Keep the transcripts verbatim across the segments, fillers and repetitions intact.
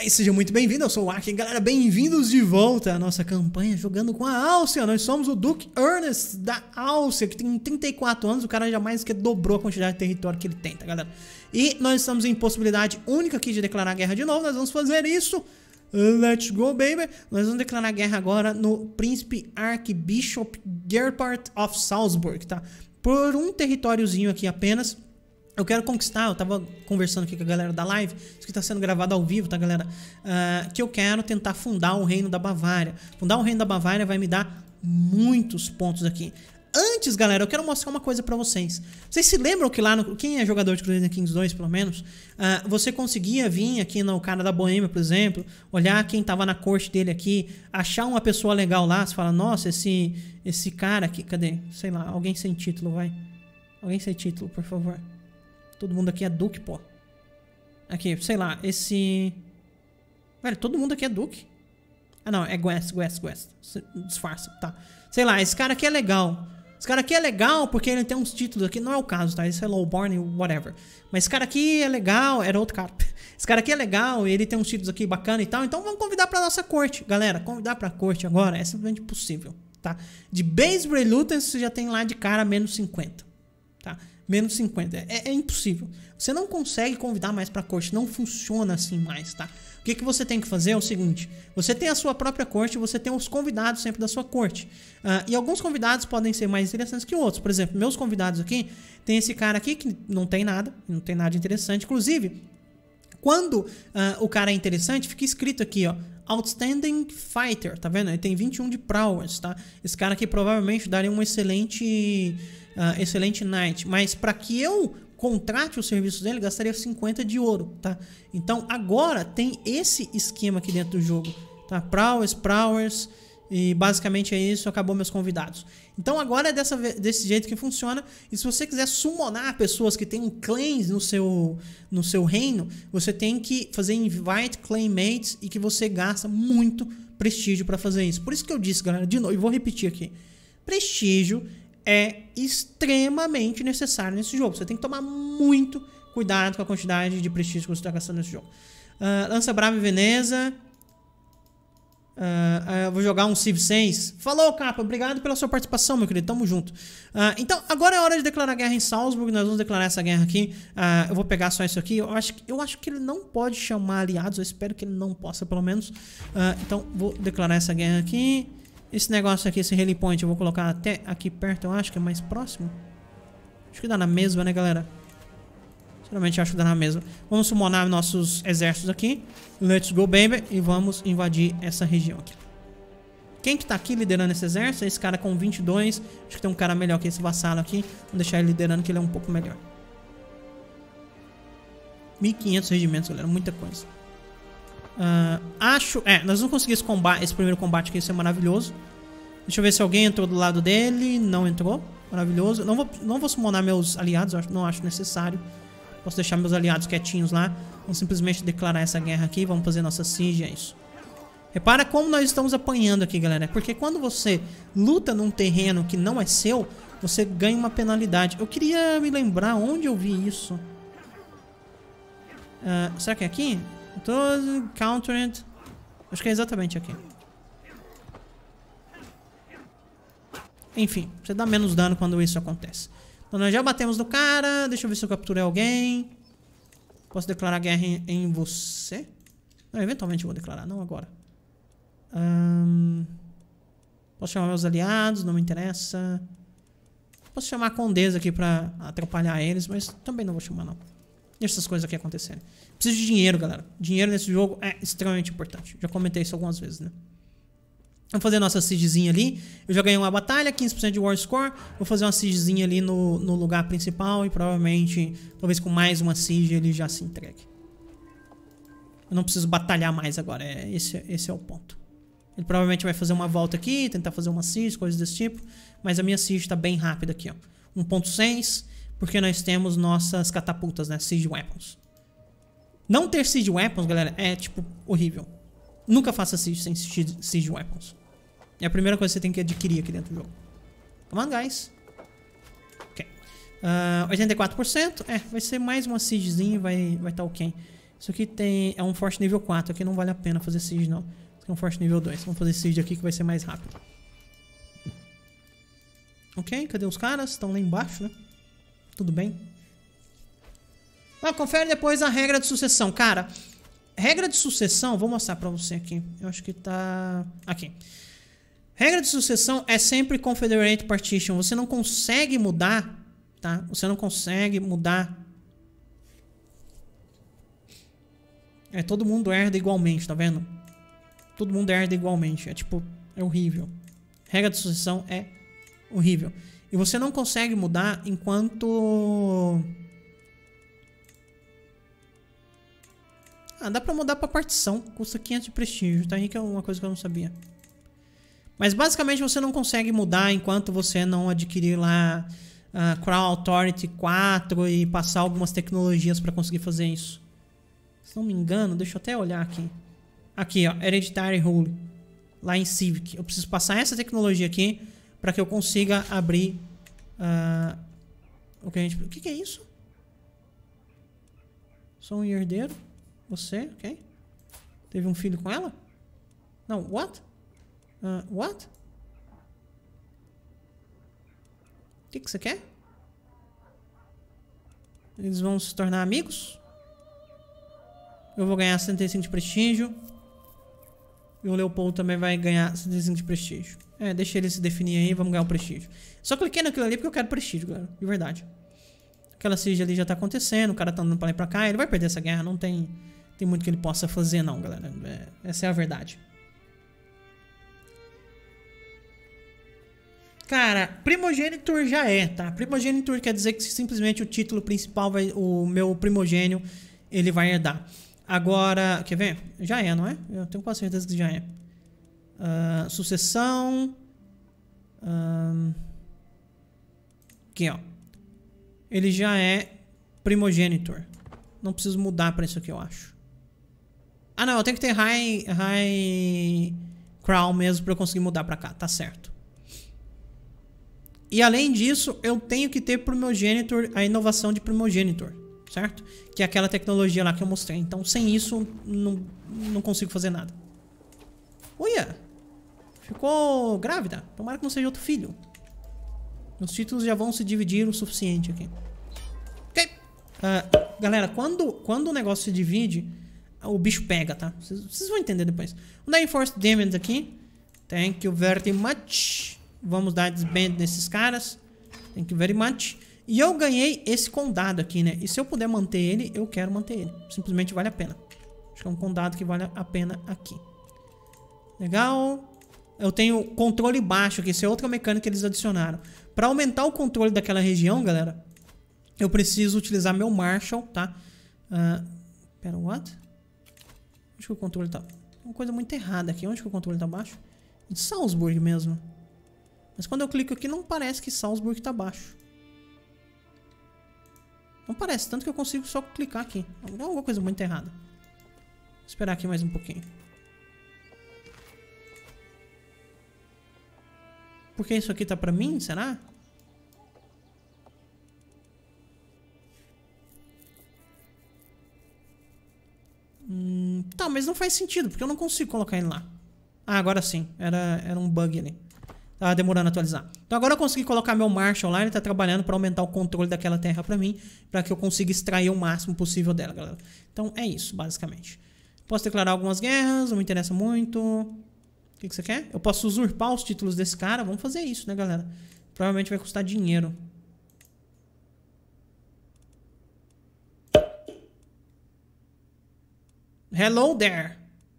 aí, seja muito bem-vindo, eu sou o Aki. Galera, bem-vindos de volta à nossa campanha jogando com a Áustria. Nós somos o Duke Ernest da Áustria, que tem trinta e quatro anos, o cara já mais que dobrou a quantidade de território que ele tem, tá, galera? E nós estamos em possibilidade única aqui de declarar guerra de novo, nós vamos fazer isso. Let's go, baby! Nós vamos declarar guerra agora no Príncipe Archbishop Gerhard of Salzburg, tá? Por um territóriozinho aqui apenas. Eu quero conquistar, eu tava conversando aqui com a galera da live, isso que tá sendo gravado ao vivo, tá, galera? Uh, que eu quero tentar fundar o Reino da Bavária. Fundar o Reino da Bavária vai me dar muitos pontos aqui. Antes, galera, eu quero mostrar uma coisa pra vocês. Vocês se lembram que lá, no, quem é jogador de Crusader Kings dois, pelo menos, uh, você conseguia vir aqui no cara da Boêmia, por exemplo, olhar quem tava na corte dele aqui, achar uma pessoa legal lá, você fala, nossa, esse, esse cara aqui, cadê? Sei lá, alguém sem título, vai. Alguém sem título, por favor. Todo mundo aqui é Duque, pô. Aqui, sei lá, esse... Velho, todo mundo aqui é Duque. Ah, não, é Guest, Guest, Guest. Disfarça, tá. Sei lá, esse cara aqui é legal. Esse cara aqui é legal porque ele tem uns títulos aqui. Não é o caso, tá? Esse é Lowborn, whatever. Mas esse cara aqui é legal. Era outro cara. Esse cara aqui é legal, ele tem uns títulos aqui bacana e tal. Então vamos convidar pra nossa corte. Galera, convidar pra corte agora é simplesmente impossível, tá? De base reluctance você já tem lá de cara menos cinquenta, tá? Menos cinquenta. É, é impossível. Você não consegue convidar mais pra corte. Não funciona assim mais, tá? O que, que você tem que fazer é o seguinte. Você tem a sua própria corte. Você tem os convidados sempre da sua corte. Uh, e alguns convidados podem ser mais interessantes que outros. Por exemplo, meus convidados aqui. Tem esse cara aqui que não tem nada. Não tem nada de interessante. Inclusive, quando uh, o cara é interessante, fica escrito aqui, ó. Outstanding Fighter. Tá vendo? Ele tem vinte e um de prowess, tá? Esse cara aqui provavelmente daria um excelente... Uh, excelente Knight, mas para que eu contrate os serviços dele, gastaria cinquenta de ouro, tá? Então agora tem esse esquema aqui dentro do jogo, tá? Prowess, Prowess, e basicamente é isso, acabou meus convidados. Então agora é dessa, desse jeito que funciona, e se você quiser summonar pessoas que têm claims no seu, no seu reino, você tem que fazer invite claimmates e que você gasta muito prestígio para fazer isso. Por isso que eu disse, galera, de novo, e vou repetir aqui, prestígio é extremamente necessário nesse jogo. Você tem que tomar muito cuidado com a quantidade de prestígio que você está gastando nesse jogo. Uh, Lança Brava e Veneza. Uh, uh, vou jogar um Civ seis. Falou, Capa. Obrigado pela sua participação, meu querido. Tamo junto. Uh, então, agora é hora de declarar guerra em Salzburg. Nós vamos declarar essa guerra aqui. Uh, eu vou pegar só isso aqui. Eu acho, eu acho que ele não pode chamar aliados. Eu espero que ele não possa, pelo menos. Uh, então, vou declarar essa guerra aqui. Esse negócio aqui, esse rally point, eu vou colocar até aqui perto, eu acho que é mais próximo. Acho que dá na mesma, né, galera? Sinceramente, acho que dá na mesma. Vamos summonar nossos exércitos aqui. Let's go, baby. E vamos invadir essa região aqui. Quem que tá aqui liderando esse exército? Esse cara com vinte e dois. Acho que tem um cara melhor que esse vassalo aqui. Vou deixar ele liderando, que ele é um pouco melhor. mil e quinhentos regimentos, galera. Muita coisa. Uh, acho... É, nós vamos conseguir esse combate, esse primeiro combate aqui, isso é maravilhoso. Deixa eu ver se alguém entrou do lado dele. Não entrou. Maravilhoso. Não vou, não vou summonar meus aliados, acho, não acho necessário. Posso deixar meus aliados quietinhos lá. Vamos simplesmente declarar essa guerra aqui. Vamos fazer nossa siege, é isso. Repara como nós estamos apanhando aqui, galera. Porque quando você luta num terreno que não é seu, você ganha uma penalidade. Eu queria me lembrar onde eu vi isso. Uh, será que é aqui? Todo countered. Acho que é exatamente aqui. Enfim, você dá menos dano quando isso acontece. Então nós já batemos no cara. Deixa eu ver se eu capturei alguém. Posso declarar guerra em, em você? Não, eventualmente eu vou declarar, não agora. Um, posso chamar meus aliados, não me interessa. Posso chamar a Condesa aqui pra atrapalhar eles, mas também não vou chamar não. Deixa essas coisas aqui acontecerem. Preciso de dinheiro, galera. Dinheiro nesse jogo é extremamente importante. Já comentei isso algumas vezes, né? Vamos fazer nossa siegezinha ali. Eu já ganhei uma batalha, quinze por cento de war score. Vou fazer uma siegezinha ali no, no lugar principal. E provavelmente, talvez com mais uma siege, ele já se entregue. Eu não preciso batalhar mais agora. É, esse, esse é o ponto. Ele provavelmente vai fazer uma volta aqui, tentar fazer uma siege, coisas desse tipo. Mas a minha siege está bem rápida aqui, ó. um ponto seis. Porque nós temos nossas catapultas, né? Siege Weapons. Não ter Siege Weapons, galera, é, tipo, horrível. Nunca faça Siege sem Siege Weapons. É a primeira coisa que você tem que adquirir aqui dentro do jogo. Come on, guys. Ok. Uh, oitenta e quatro por cento. É, vai ser mais uma siegezinha, vai vai tá ok. Isso aqui tem, é um forte nível quatro. Aqui não vale a pena fazer siege, não. Isso aqui é um forte nível dois. Vamos fazer siege aqui que vai ser mais rápido. Ok, cadê os caras? Estão lá embaixo, né? Tudo bem. Ah, confere depois a regra de sucessão. Cara, regra de sucessão, vou mostrar pra você aqui. Eu acho que tá... Aqui. Regra de sucessão é sempre Confederate Partition. Você não consegue mudar, tá? Você não consegue mudar. É, todo mundo herda igualmente, tá vendo? Todo mundo herda igualmente. É tipo, é horrível. Regra de sucessão é horrível. E você não consegue mudar enquanto... Ah, dá pra mudar pra partição. Custa quinhentos de prestígio, tá aí que é uma coisa que eu não sabia. Mas basicamente você não consegue mudar enquanto você não adquirir lá uh, Crown Authority quatro e passar algumas tecnologias pra conseguir fazer isso. Se não me engano, deixa eu até olhar aqui. Aqui, ó, Hereditary Rule. Lá em Civic. Eu preciso passar essa tecnologia aqui pra que eu consiga abrir... Uh, o que a gente... O que, que é isso? Sou um herdeiro. Você, ok. Teve um filho com ela? Não, what? Uh, what? O que, que você quer? Eles vão se tornar amigos? Eu vou ganhar setenta e cinco de prestígio. E o Leopoldo também vai ganhar setenta e cinco de prestígio. É, deixa ele se definir aí e vamos ganhar o prestígio. Só cliquei naquilo ali porque eu quero prestígio, galera. De verdade. Aquela siege ali já tá acontecendo. O cara tá andando pra lá e pra cá. Ele vai perder essa guerra. Não tem, tem muito que ele possa fazer não, galera. É, essa é a verdade. Cara, primogênitor já é, tá? Primogênitor quer dizer que simplesmente o título principal vai... O meu primogênio, ele vai herdar. Agora, quer ver? Já é, não é? Eu tenho quase certeza que já é. Uh, sucessão. Um, aqui, ó. Ele já é primogênitor. Não preciso mudar pra isso aqui, eu acho. Ah, não. Eu tenho que ter high, high crown mesmo pra eu conseguir mudar pra cá. Tá certo. E além disso, eu tenho que ter primogênitor, a inovação de primogênitor. Certo? Que é aquela tecnologia lá que eu mostrei. Então, sem isso, não, não consigo fazer nada. Uia! Ficou grávida. Tomara que não seja outro filho. Os títulos já vão se dividir o suficiente aqui. Ok. Uh, galera, quando, quando o negócio se divide, o bicho pega, tá? Vocês, vocês vão entender depois. Vamos dar Enforced Damage aqui. Thank you very much. Vamos dar Disband nesses caras. Thank you very much. E eu ganhei esse condado aqui, né? E se eu puder manter ele, eu quero manter ele. Simplesmente vale a pena. Acho que é um condado que vale a pena aqui. Legal. Eu tenho controle baixo aqui. Isso é outra mecânica que eles adicionaram. Para aumentar o controle daquela região, galera, eu preciso utilizar meu Marshall, tá? Uh, pera, what? Onde que o controle tá? Uma coisa muito errada aqui. Onde que o controle tá baixo? Em Salzburg mesmo. Mas quando eu clico aqui, não parece que Salzburg tá baixo. Não parece, tanto que eu consigo só clicar aqui. É alguma coisa muito errada. Vou esperar aqui mais um pouquinho. Porque isso aqui tá pra mim, será? Hum, tá, mas não faz sentido, porque eu não consigo colocar ele lá. Ah, agora sim. Era, era um bug ali. Tava demorando a atualizar. Então agora eu consegui colocar meu Marshall lá. Ele tá trabalhando para aumentar o controle daquela terra para mim. Para que eu consiga extrair o máximo possível dela, galera. Então é isso, basicamente. Posso declarar algumas guerras. Não me interessa muito. O que, que você quer? Eu posso usurpar os títulos desse cara. Vamos fazer isso, né, galera? Provavelmente vai custar dinheiro. Hello there.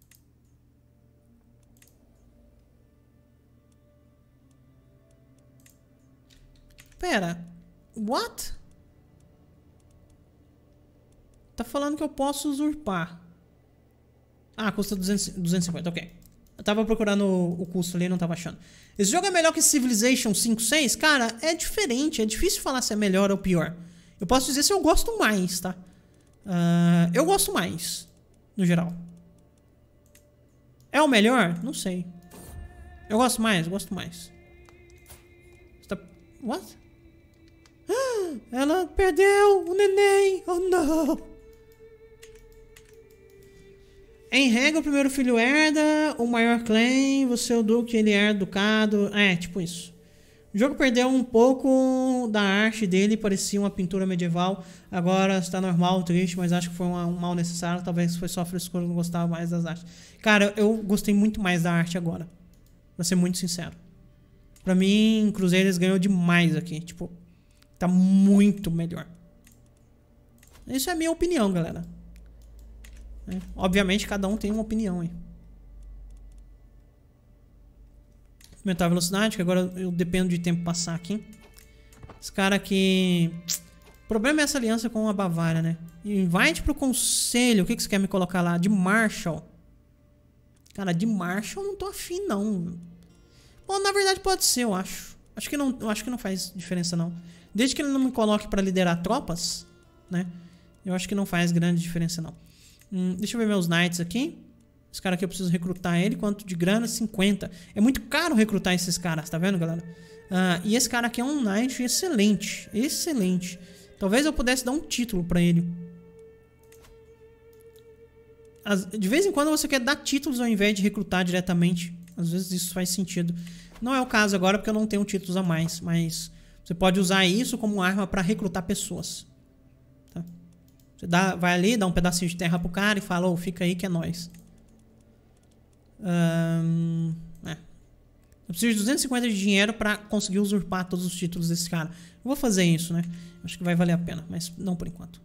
Pera, what? Tá falando que eu posso usurpar. Ah, custa duzentos, duzentos e cinquenta, ok. Eu tava procurando o, o custo ali e não tava achando. Esse jogo é melhor que Civilization cinco seis? Cara, é diferente. É difícil falar se é melhor ou pior. Eu posso dizer se eu gosto mais, tá? Uh, eu gosto mais, no geral. É o melhor? Não sei. Eu gosto mais, eu gosto mais. Tá... What? Ela perdeu o neném. Oh, não. Em regra, o primeiro filho herda, o maior clã, você é o duque, ele herda o ducado. É, tipo isso. O jogo perdeu um pouco da arte dele, parecia uma pintura medieval. Agora está normal, triste, mas acho que foi um mal necessário. Talvez foi só frescura, eu não gostava mais das artes. Cara, eu gostei muito mais da arte agora. Pra ser muito sincero. Pra mim, Crusaders ganhou demais aqui. Tipo, tá muito melhor. Isso é a minha opinião, galera. É, obviamente, cada um tem uma opinião aí. Aumentar a velocidade, que agora eu dependo de tempo passar aqui. Esse cara aqui... O problema é essa aliança com a Bavária, né? Invite pro conselho. O que, que você quer me colocar lá? De Marshall. Cara, de Marshall eu não tô afim, não. Bom, na verdade pode ser, eu acho. Acho que não, eu acho que não faz diferença, não. Desde que ele não me coloque pra liderar tropas, né? Eu acho que não faz grande diferença, não. Hum, deixa eu ver meus knights aqui. Esse cara aqui eu preciso recrutar ele. Quanto de grana? cinquenta. É muito caro recrutar esses caras, tá vendo, galera? Ah, e esse cara aqui é um knight excelente. Excelente. Talvez eu pudesse dar um título pra ele. As, de vez em quando você quer dar títulos ao invés de recrutar diretamente. Às vezes isso faz sentido. Não é o caso agora porque eu não tenho títulos a mais. Mas você pode usar isso como arma pra recrutar pessoas. Tá? Você dá, vai ali, dá um pedacinho de terra pro cara e fala, ô, fica aí que é nóis. Um, é. Eu preciso de duzentos e cinquenta de dinheiro pra conseguir usurpar todos os títulos desse cara. Eu vou fazer isso, né? Acho que vai valer a pena, mas não por enquanto.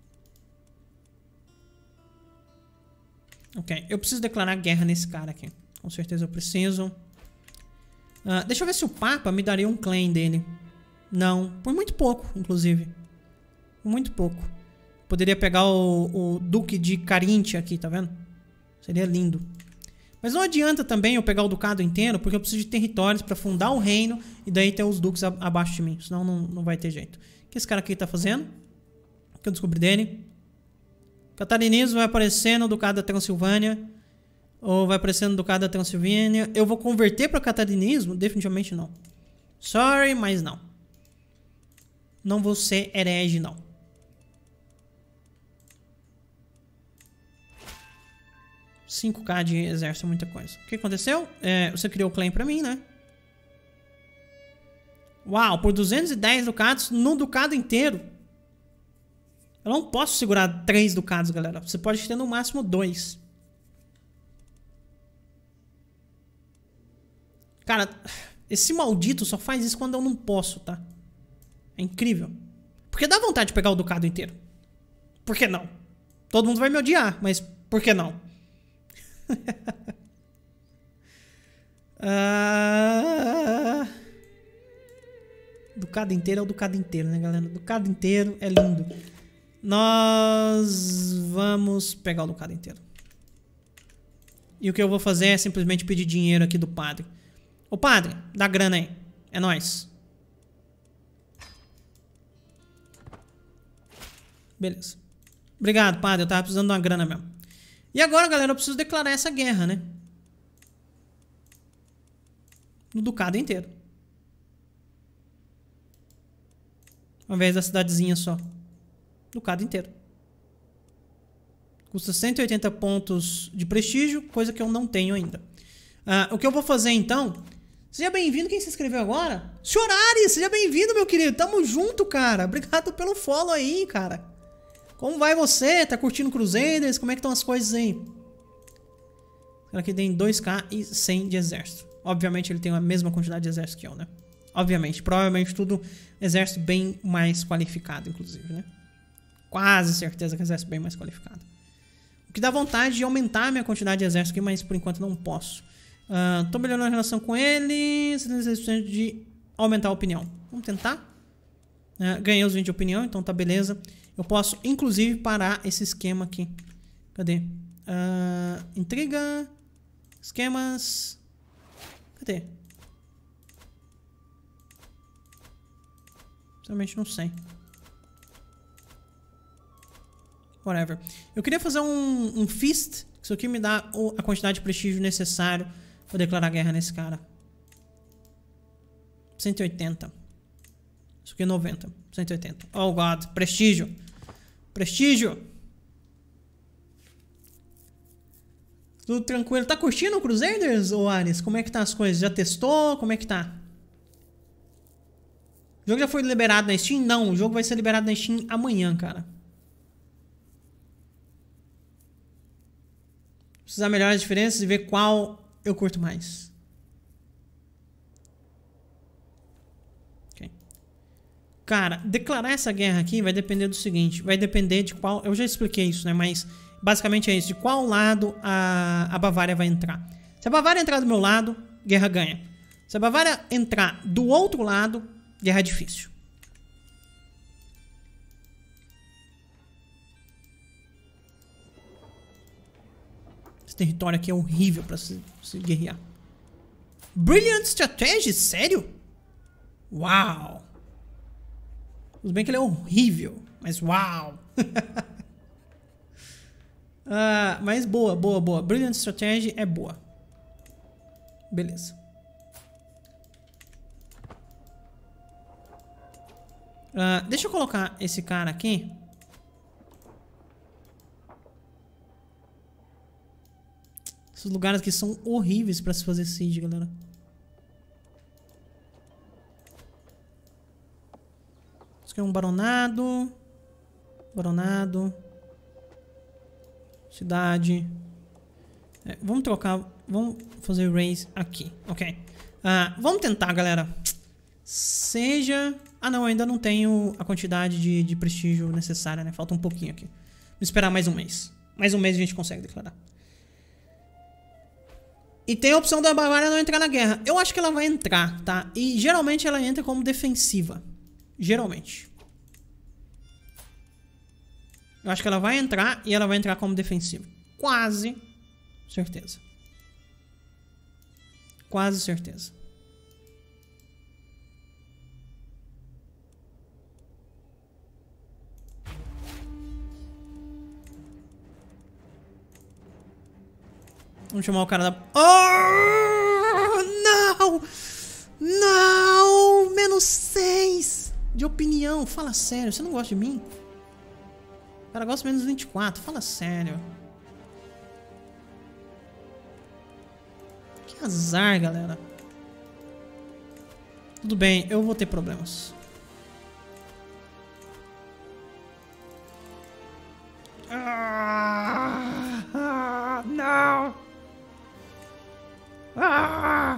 Ok, eu preciso declarar guerra nesse cara aqui. Com certeza eu preciso. Uh, deixa eu ver se o Papa me daria um claim dele. Não, por muito pouco, inclusive. Por muito pouco. Poderia pegar o, o Duque de Carinthia aqui, tá vendo? Seria lindo. Mas não adianta também eu pegar o ducado inteiro, porque eu preciso de territórios pra fundar o reino e daí ter os duques abaixo de mim. Senão não, não vai ter jeito. O que esse cara aqui tá fazendo? O que eu descobri dele? Catarinismo vai aparecer no ducado da Transilvânia. Ou vai aparecer no ducado da Transilvânia. Eu vou converter pra catarinismo? Definitivamente não. Sorry, mas não. Não vou ser herege, não. cinco K de exército é muita coisa. O que aconteceu? É, você criou o claim pra mim, né? Uau, por duzentos e dez ducados no ducado inteiro. Eu não posso segurar três ducados, galera. Você pode ter no máximo dois. Cara, esse maldito só faz isso quando eu não posso, tá? É incrível. Porque dá vontade de pegar o ducado inteiro. Por que não? Todo mundo vai me odiar, mas por que não? ah... Ducado inteiro é o ducado inteiro, né, galera? Ducado inteiro é lindo. Nós vamos pegar o ducado inteiro. E o que eu vou fazer é simplesmente pedir dinheiro aqui do padre. Ô padre, dá grana aí. É nóis. Beleza. Obrigado, padre. Eu tava precisando de uma grana mesmo. E agora, galera, eu preciso declarar essa guerra, né? No ducado inteiro. Ao invés da cidadezinha só. Ducado inteiro. Custa cento e oitenta pontos de prestígio, coisa que eu não tenho ainda. Uh, o que eu vou fazer, então... Seja bem-vindo, quem se inscreveu agora? Senhor Ares, seja bem-vindo, meu querido. Tamo junto, cara. Obrigado pelo follow aí, cara. Como vai você? Tá curtindo Crusaders? Como é que estão as coisas aí? O cara aqui tem dois K e cem de exército. Obviamente ele tem a mesma quantidade de exército que eu, né? Obviamente. Provavelmente tudo exército bem mais qualificado, inclusive, né? Quase certeza que é exército bem mais qualificado. O que dá vontade de aumentar a minha quantidade de exército aqui, mas por enquanto não posso. Uh, tô melhorando a relação com ele. setenta e seis por cento de aumentar a opinião. Vamos tentar. Uh, ganhei os vinte de opinião, então tá beleza. Eu posso, inclusive, parar esse esquema aqui. Cadê? Uh, intriga. Esquemas. Cadê? Realmente não sei. Whatever. Eu queria fazer um, um feast. Isso aqui me dá a quantidade de prestígio necessário para declarar guerra nesse cara. cento e oitenta. Isso aqui é noventa. cento e oitenta. Oh, God. Prestígio. Prestígio. Tudo tranquilo. Tá curtindo o Crusaders, ô Ares? Como é que tá as coisas? Já testou? Como é que tá? O jogo já foi liberado na Steam? Não, o jogo vai ser liberado na Steam amanhã, cara. Precisar melhorar as diferenças e ver qual eu curto mais. Okay. Cara, declarar essa guerra aqui vai depender do seguinte. Vai depender de qual... Eu já expliquei isso, né? Mas basicamente é isso. De qual lado a, a Bavária vai entrar. Se a Bavária entrar do meu lado, guerra ganha. Se a Bavária entrar do outro lado, guerra difícil. Esse território aqui é horrível pra se, se guerrear. Brilliant Strategy? Sério? Uau! Tudo bem que ele é horrível, mas uau! ah, mas boa, boa, boa. Brilliant Strategy é boa. Beleza. Uh, deixa eu colocar esse cara aqui. Esses lugares aqui são horríveis pra se fazer siege, galera. Isso aqui é um baronado. Baronado. Cidade. É, vamos trocar. Vamos fazer raise aqui. Ok. Uh, vamos tentar, galera. Seja... Ah, não, ainda não tenho a quantidade de, de prestígio necessária, né? Falta um pouquinho aqui. Vamos esperar mais um mês. Mais um mês a gente consegue declarar. E tem a opção da Bavária não entrar na guerra. Eu acho que ela vai entrar, tá? E geralmente ela entra como defensiva. Geralmente. Eu acho que ela vai entrar e ela vai entrar como defensiva. Quase certeza. Quase certeza. Vamos chamar o cara da... Oh, não! Não! Menos seis de opinião. Fala sério. Você não gosta de mim? O cara gosta menos vinte e quatro. Fala sério. Que azar, galera. Tudo bem. Eu vou ter problemas. Ah, ah, não! Ah!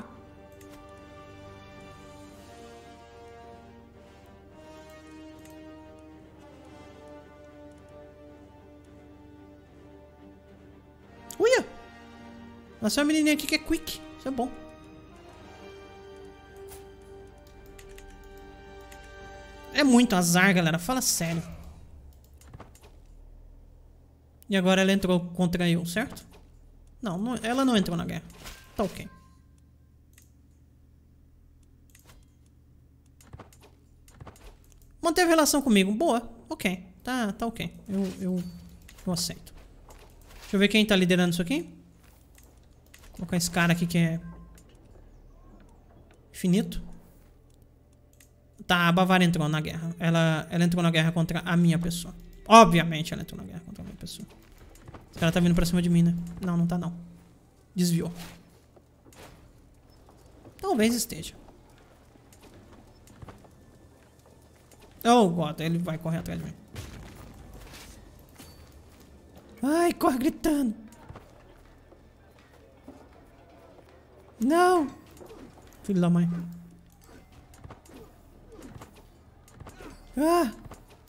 Uia! Nasceu uma menininha aqui que é quick. Isso é bom. É muito azar, galera. Fala sério. E agora ela entrou contra eu, certo? Não, não, ela não entrou na guerra. Tá ok. Manteve relação comigo. Boa. Ok. Tá, tá ok. Eu, eu, eu aceito. Deixa eu ver quem tá liderando isso aqui. Vou colocar esse cara aqui que é... infinito. Tá, a Bavária entrou na guerra. Ela, ela entrou na guerra contra a minha pessoa. Obviamente ela entrou na guerra contra a minha pessoa. Esse cara tá vindo pra cima de mim, né? Não, não tá não. Desviou. Talvez esteja. Oh, God. Ele vai correr atrás de mim. Ai, corre gritando. Não. Filho da mãe. Ah.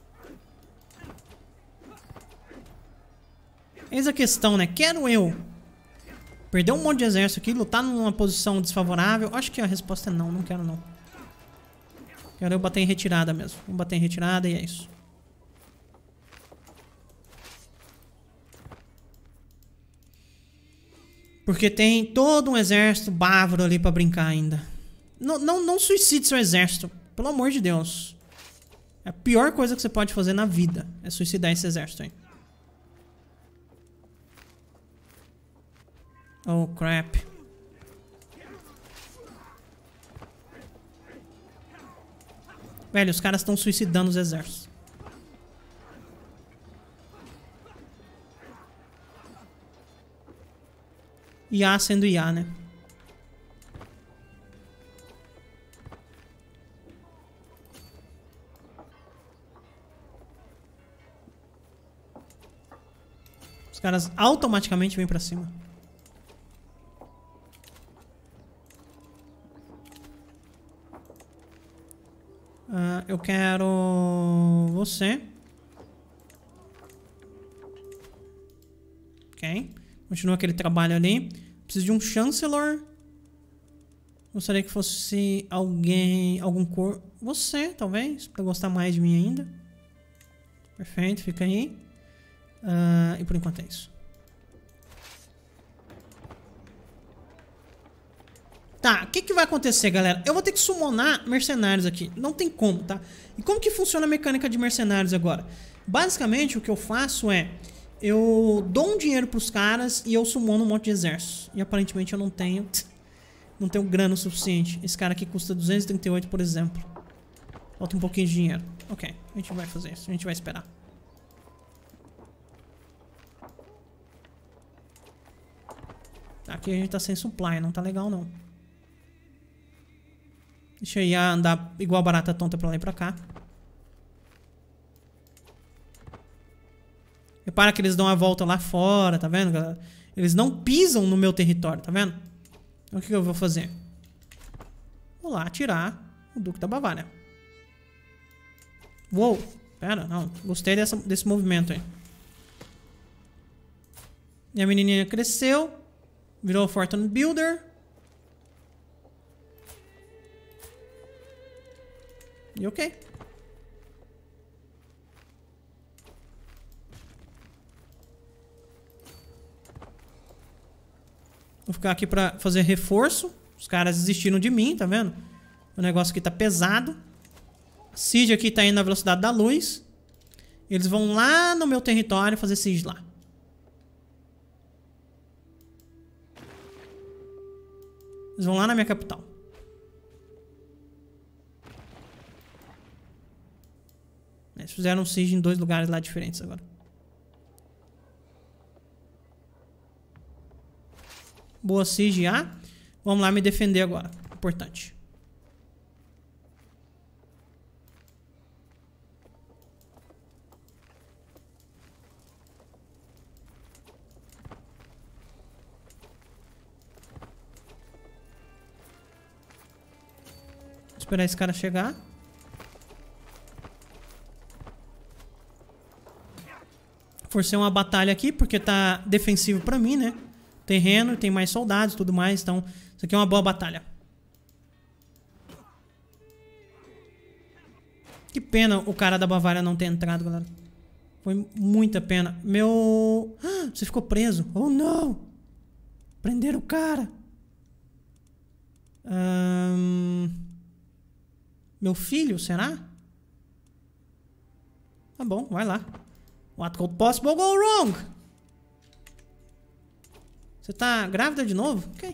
Eis a questão, né? Quero eu perder um monte de exército aqui, lutar numa posição desfavorável? Acho que a resposta é não, não quero não. Quero eu bater em retirada mesmo. Vamos bater em retirada e é isso. Porque tem todo um exército bávaro ali pra brincar ainda. Não, não, não suicide seu exército. Pelo amor de Deus. É a pior coisa que você pode fazer na vida. É suicidar esse exército aí. Oh, crap. Velho, os caras estão suicidando os exércitos. I A sendo I A, né? Os caras automaticamente vêm pra cima. Uh, eu quero... você. Ok. Continua aquele trabalho ali. Preciso de um Chancellor. Gostaria que fosse alguém... algum cor... você, talvez. Pra gostar mais de mim ainda. Perfeito, fica aí. Uh, e por enquanto é isso. Tá, o que que vai acontecer, galera? Eu vou ter que summonar mercenários aqui. Não tem como, tá? E como que funciona a mecânica de mercenários agora? Basicamente, o que eu faço é... eu dou um dinheiro pros caras e eu summono um monte de exércitos. E aparentemente eu não tenho... não tenho grana o suficiente. Esse cara aqui custa duzentos e trinta e oito, por exemplo. Falta um pouquinho de dinheiro. Ok, a gente vai fazer isso. A gente vai esperar. Aqui a gente tá sem supply, não tá legal não. Deixa eu ir andar igual barata tonta pra lá e pra cá. Repara que eles dão a volta lá fora, tá vendo, galera? Eles não pisam no meu território, tá vendo? Então o que eu vou fazer? Vou lá atirar o Duque da Bavária. Uou, pera, não. Gostei dessa, desse movimento aí. E a menininha cresceu. Virou Fortune Builder. E ok. Vou ficar aqui pra fazer reforço. Os caras desistiram de mim, tá vendo? O negócio aqui tá pesado. A siege aqui tá indo na velocidade da luz. Eles vão lá no meu território fazer siege lá. Eles vão lá na minha capital. Eles fizeram um siege em dois lugares lá diferentes agora. Boa siege A. Vamos lá me defender agora. Importante. Vou esperar esse cara chegar. Forcei uma batalha aqui porque tá defensivo pra mim, né? Terreno, tem mais soldados e tudo mais. Então, isso aqui é uma boa batalha. Que pena o cara da Bavária não ter entrado, galera. Foi muita pena. Meu... Ah, você ficou preso. Oh, não. Prenderam o cara. Um... Meu filho, será? Tá bom, vai lá. What could possibly go wrong? Você tá grávida de novo? Ok.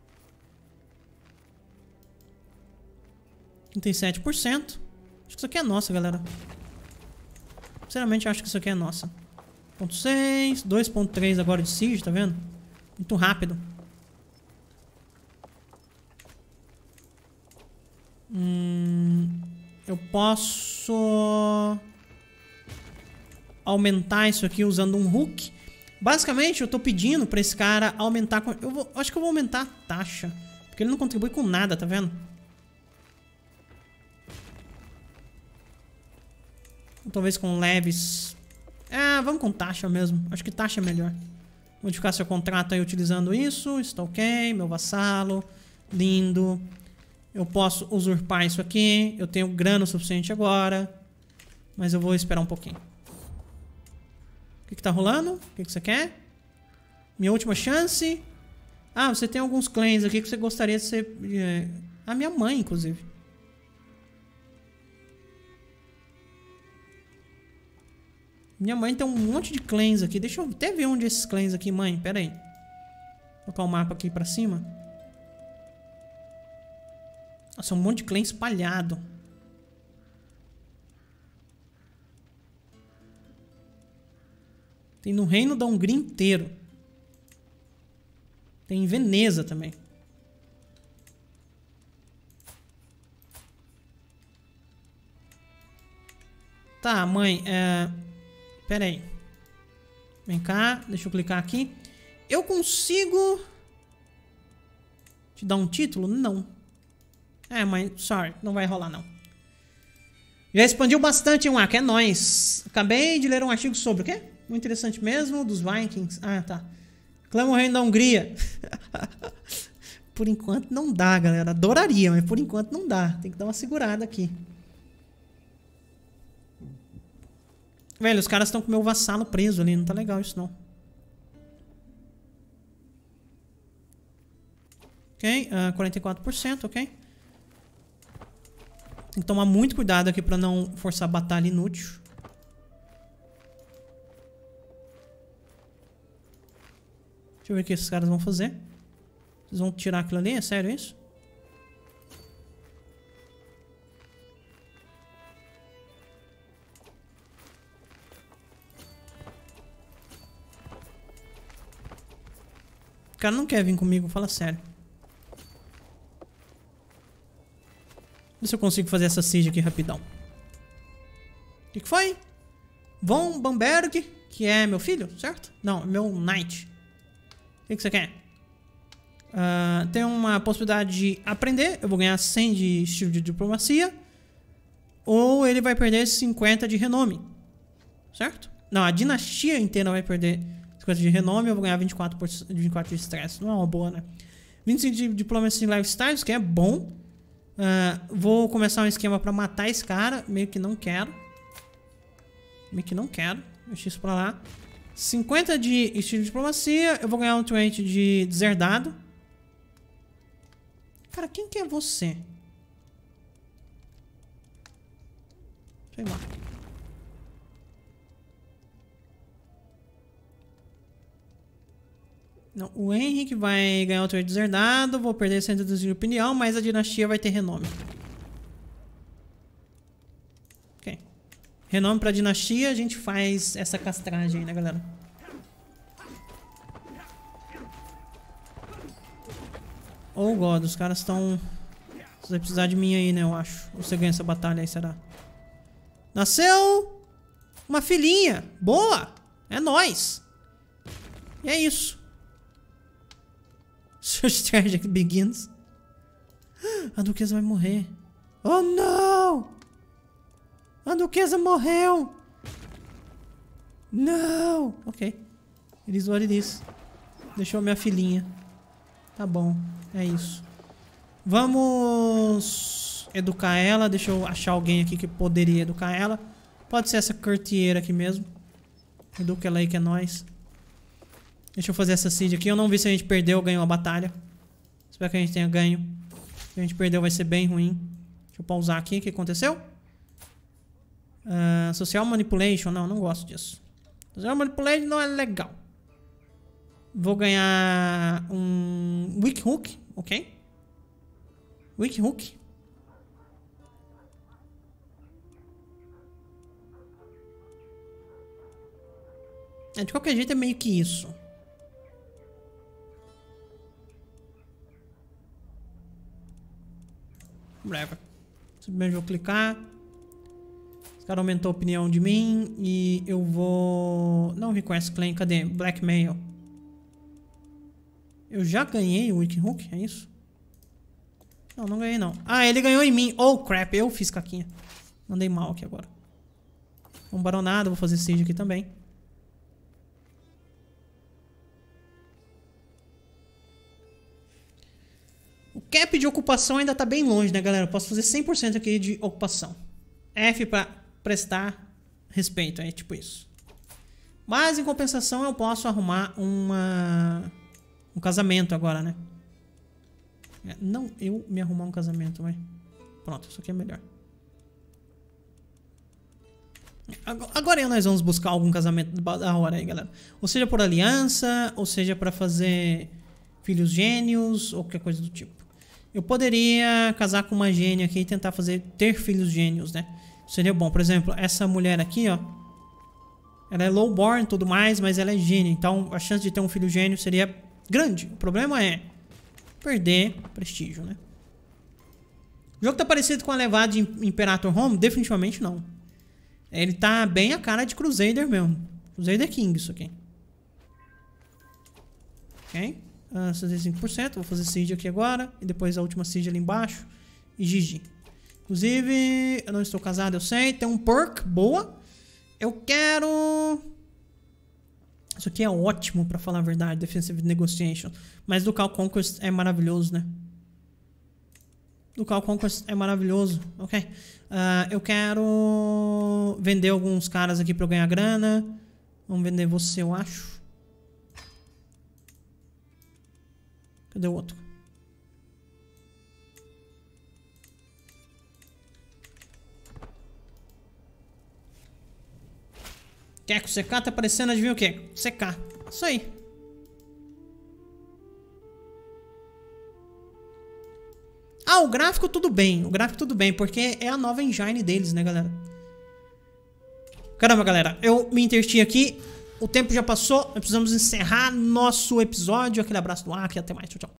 trinta e sete por cento. Acho que isso aqui é nossa, galera. Sinceramente, acho que isso aqui é nossa. um ponto seis, dois ponto três agora de siege, tá vendo? Muito rápido. Hum, eu posso aumentar isso aqui usando um hook. Basicamente, eu tô pedindo pra esse cara aumentar... Eu vou, acho que eu vou aumentar a taxa. Porque ele não contribui com nada, tá vendo? Talvez com leves... Ah, vamos com taxa mesmo. Acho que taxa é melhor. Modificar seu contrato aí utilizando isso. Está ok. Meu vassalo. Lindo. Eu posso usurpar isso aqui. Eu tenho grana o suficiente agora. Mas eu vou esperar um pouquinho. O que que tá rolando? O que que você quer? Minha última chance. Ah, você tem alguns claims aqui que você gostaria de ser... É, a minha mãe, inclusive. Minha mãe tem um monte de claims aqui. Deixa eu até ver onde é esses claims aqui, mãe. Pera aí. Vou colocar o mapa aqui pra cima. Nossa, um monte de claims espalhado. Tem no reino da Hungria inteiro. Tem em Veneza também. Tá, mãe, é... Pera aí. Vem cá, deixa eu clicar aqui. Eu consigo... te dar um título? Não. É, mãe, sorry, não vai rolar não. Já expandiu bastante um arco, é nóis. Acabei de ler um artigo sobre o quê? Muito interessante mesmo, dos Vikings. Ah, tá. Clama o reino da Hungria. Por enquanto não dá, galera. Adoraria, mas por enquanto não dá. Tem que dar uma segurada aqui. Velho, os caras estão com o meu vassalo preso ali. Não tá legal isso, não. Ok, uh, quarenta e quatro por cento, ok. Tem que tomar muito cuidado aqui pra não forçar batalha inútil. Deixa eu ver o que esses caras vão fazer. Vocês vão tirar aquilo ali? É sério isso? O cara não quer vir comigo, fala sério. Vê se eu consigo fazer essa siege aqui rapidão. O que, que foi? Von Bamberg, que é meu filho, certo? Não, meu knight. O que, que você quer? Uh, tem uma possibilidade de aprender. Eu vou ganhar cem de estilo de diplomacia. Ou ele vai perder cinquenta de renome. Certo? Não, a dinastia inteira vai perder cinquenta de renome. Eu vou ganhar vinte e quatro, por cento, vinte e quatro de estresse. Não é uma boa, né? vinte e cinco de diplomacia e lifestyles, que é bom. Uh, vou começar um esquema pra matar esse cara. Meio que não quero. Meio que não quero. Deixa isso pra lá. cinquenta de estilo de diplomacia. Eu vou ganhar um vinte de deserdado. Cara, quem que é você? Sei lá. Não, o Henrique vai ganhar outro deserdado. Vou perder cento e doze de opinião, mas a dinastia vai ter renome. Ok. Renome pra dinastia, a gente faz essa castragem aí, né, galera? Oh, God, os caras estão... Você vai precisar de mim aí, né, eu acho. Você ganha essa batalha aí, será? Nasceu uma filhinha. Boa! É nóis. E é isso. Search Tragic begins. A duquesa vai morrer. Oh, não! A duquesa morreu! Não! Ok. Eles olham isso. Deixou minha filhinha. Tá bom. É isso. Vamos educar ela. Deixa eu achar alguém aqui que poderia educar ela. Pode ser essa courtier aqui mesmo. Educa ela aí que é nóis. Deixa eu fazer essa siege aqui. Eu não vi se a gente perdeu ou ganhou a batalha. Espero que a gente tenha ganho. Se a gente perdeu vai ser bem ruim. Deixa eu pausar aqui. O que aconteceu? Uh, social Manipulation. Não, não gosto disso. Social Manipulation não é legal. Vou ganhar um Weak Hook. Ok. Weak Hook. É, de qualquer jeito é meio que isso. Breve. Simplesmente vou clicar. Esse cara aumentou a opinião de mim. E eu vou... Não request claim. Cadê? Blackmail. Eu já ganhei o Weak Hook, é isso? Não, não ganhei não. Ah, ele ganhou em mim. Oh, crap. Eu fiz caquinha. Mandei mal aqui agora. Um baronado. Vou fazer siege aqui também. O cap de ocupação ainda tá bem longe, né, galera? Eu posso fazer cem por cento aqui de ocupação. F pra prestar respeito, é tipo isso. Mas, em compensação, eu posso arrumar uma... um casamento agora, né? É, não eu me arrumar um casamento, vai. Pronto, isso aqui é melhor. Agora nós vamos buscar algum casamento da hora aí, galera. Ou seja, por aliança, ou seja, pra fazer filhos gênios, ou qualquer coisa do tipo. Eu poderia casar com uma gênia aqui e tentar fazer ter filhos gênios, né? Seria bom. Por exemplo, essa mulher aqui, ó. Ela é lowborn e tudo mais, mas ela é gênia. Então, a chance de ter um filho gênio seria grande. O problema é perder prestígio, né? O jogo tá parecido com a levada de Imperator Home? Definitivamente não. Ele tá bem a cara de Crusader mesmo. Crusader King isso aqui. Ok. Uh, sessenta e cinco por cento. Vou fazer Siege aqui agora. E depois a última Siege ali embaixo. E G G. Inclusive, eu não estou casado, eu sei. Tem um perk, boa. Eu quero... Isso aqui é ótimo, pra falar a verdade. Defensive Negotiation. Mas Ducal Conquest é maravilhoso, né? Ducal Conquest é maravilhoso. Ok. Uh, eu quero vender alguns caras aqui pra eu ganhar grana. Vamos vender você, eu acho. Cadê o outro? Quer que o C K tá aparecendo, adivinha o quê? C K. Isso aí. Ah, o gráfico tudo bem. O gráfico tudo bem, porque é a nova engine deles, né, galera? Caramba, galera. Eu me interti aqui. O tempo já passou. Nós precisamos encerrar nosso episódio. Aquele abraço do Acre e até mais. Tchau, tchau.